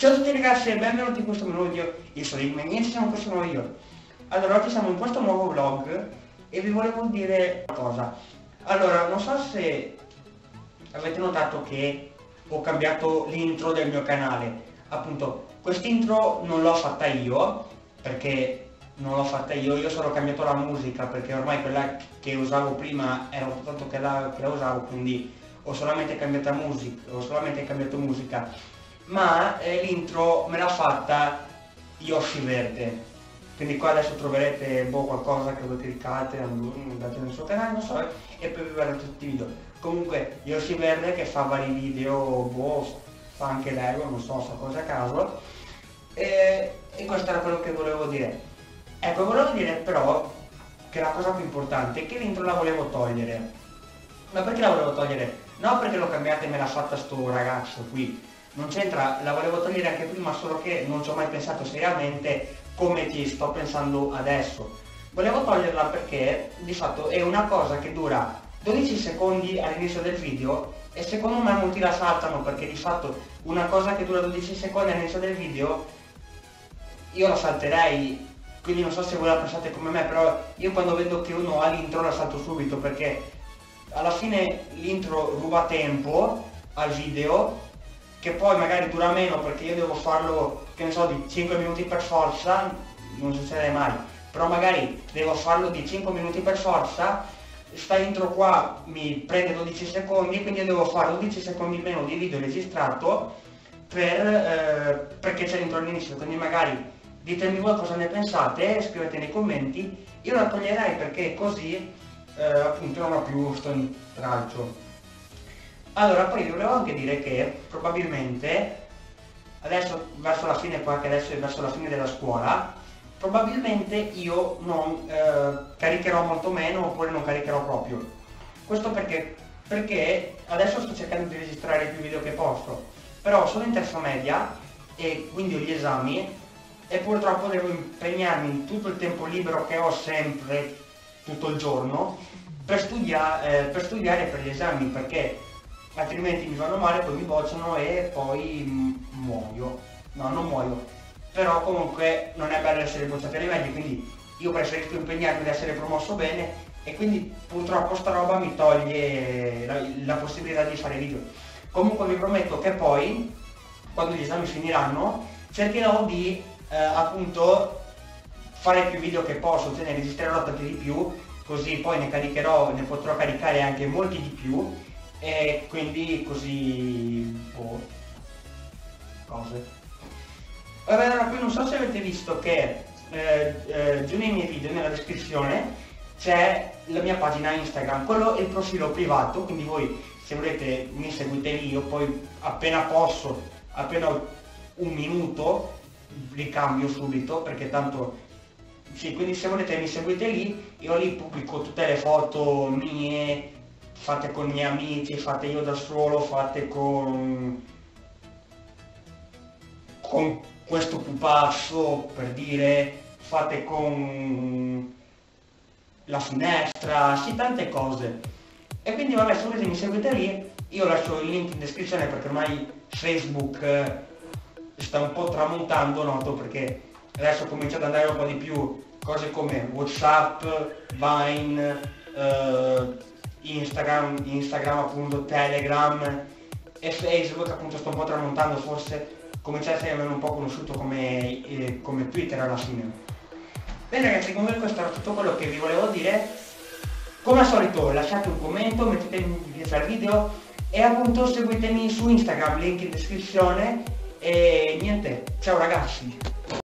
Ciao a tutti ragazzi e benvenuti in questo nuovo video. Io sono il niente, siamo in questo nuovo video. Allora, oggi siamo in questo nuovo vlog e vi volevo dire una cosa. Allora, non so se avete notato che ho cambiato l'intro del mio canale. Appunto, quest'intro non l'ho fatta io, perché non l'ho fatta io solo ho cambiato la musica, perché ormai quella che usavo prima era tanto che la usavo, quindi ho solamente cambiato musica. Ma l'intro me l'ha fatta Yoshi Verde, quindi qua adesso troverete qualcosa che voi cliccate, andate nel suo canale, non so, e poi vi guardate tutti i video. Comunque Yoshi Verde che fa vari video, fa anche Lego, non so, fa cose a caso, e questo era quello che volevo dire. Ecco, volevo dire però che la cosa più importante è che l'intro la volevo togliere. Ma perché la volevo togliere? No perché l'ho cambiata e me l'ha fatta sto ragazzo qui, non c'entra, la volevo togliere anche prima, solo che non ci ho mai pensato seriamente come ci sto pensando adesso. Volevo toglierla perché di fatto è una cosa che dura 12 secondi all'inizio del video e secondo me molti la saltano, perché di fatto una cosa che dura 12 secondi all'inizio del video io la salterei, quindi non so se voi la pensate come me, però io quando vedo che uno ha l'intro la salto subito, perché alla fine l'intro ruba tempo al video, che poi magari dura meno perché io devo farlo, che ne so, di 5 minuti per forza, non succede mai, però magari devo farlo di 5 minuti per forza, sta intro qua mi prende 12 secondi, quindi io devo fare 12 secondi meno di video registrato perché c'è l'intro all'inizio, quindi magari ditemi voi cosa ne pensate, scrivete nei commenti, io la toglierei perché così appunto non ho più sto intralcio. Allora, poi vi volevo anche dire che probabilmente adesso verso la fine qua, che adesso è verso la fine della scuola, probabilmente io non caricherò molto meno, oppure non caricherò proprio. Questo perché adesso sto cercando di registrare più video che posso, però sono in terza media e quindi ho gli esami e purtroppo devo impegnarmi in tutto il tempo libero che ho sempre, tutto il giorno, per studiare per gli esami, perché altrimenti mi vanno male, poi mi bocciano e poi muoio. No, non muoio, però comunque non è bello essere bocciati alle medie, quindi io preferisco impegnarmi ad essere promosso bene, e quindi purtroppo sta roba mi toglie la possibilità di fare video. Comunque vi prometto che poi, quando gli esami finiranno, cercherò di appunto fare più video che posso, cioè ne registrerò tanti di più, così poi ne potrò caricare anche molti di più, e quindi così cose. Vabbè, allora, poi non so se avete visto che giù nei miei video, nella descrizione, c'è la mia pagina Instagram, quello è il profilo privato, quindi voi se volete mi seguite lì, io poi appena posso, appena ho un minuto, li cambio subito, perché tanto sì, quindi se volete mi seguite lì, io lì pubblico tutte le foto mie, fatte con i miei amici, fatte io da solo, fatte con questo pupazzo, per dire, fatte con la finestra, sì, tante cose. E quindi vabbè, se volete mi seguite lì, io lascio il link in descrizione, perché ormai Facebook sta un po' tramontando, noto, perché adesso comincia ad andare un po' di più cose come WhatsApp, Vine, Instagram appunto, Telegram e Facebook appunto sto un po' tramontando, forse comincia a essere un po' conosciuto come Twitter alla fine. Bene ragazzi, comunque questo era tutto quello che vi volevo dire. Come al solito lasciate un commento, mettete mi piace al video e appunto seguitemi su Instagram, link in descrizione, e niente, ciao ragazzi!